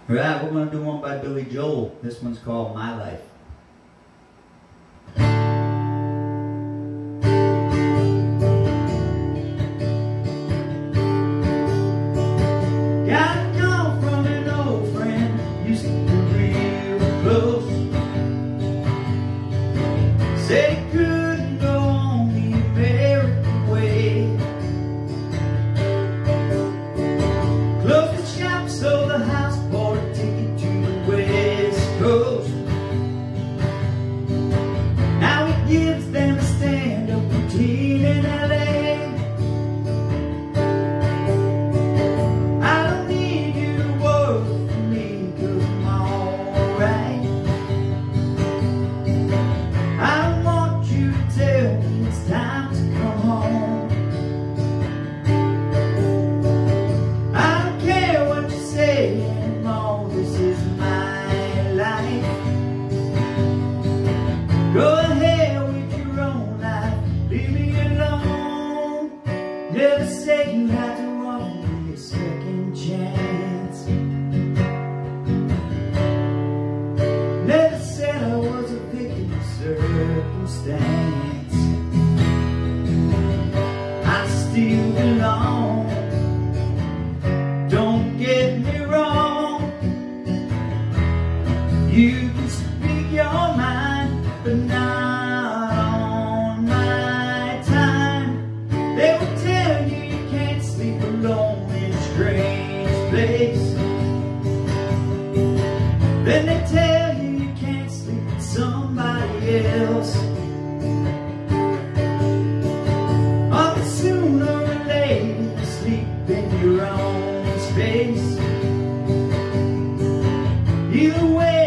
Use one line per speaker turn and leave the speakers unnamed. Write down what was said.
Right, we're going to do one by Billy Joel. This one's called My Life. Got a call from an old friend, used to be real close. Said he couldn't go on the American way. Closed the shop, sold the house, bought a ticket to the West Coast. Now he gives them a stand-up routine in LA. I don't need you to work for me, 'cause I'm alright. I don't want you to tell me it's time to come home. I don't care what you say anymore, this is my life. Go ahead with your own life, leave me alone. Never said you had to offer me a second chance. Never said I was a victim of circumstance. I still belong, don't get me wrong. You can speak your mind, but not on my time. They will tell you you can't sleep alone in a strange place. Then they tell you you can't sleep with somebody else. Oh, but sooner or later you sleep in your own space. Either way,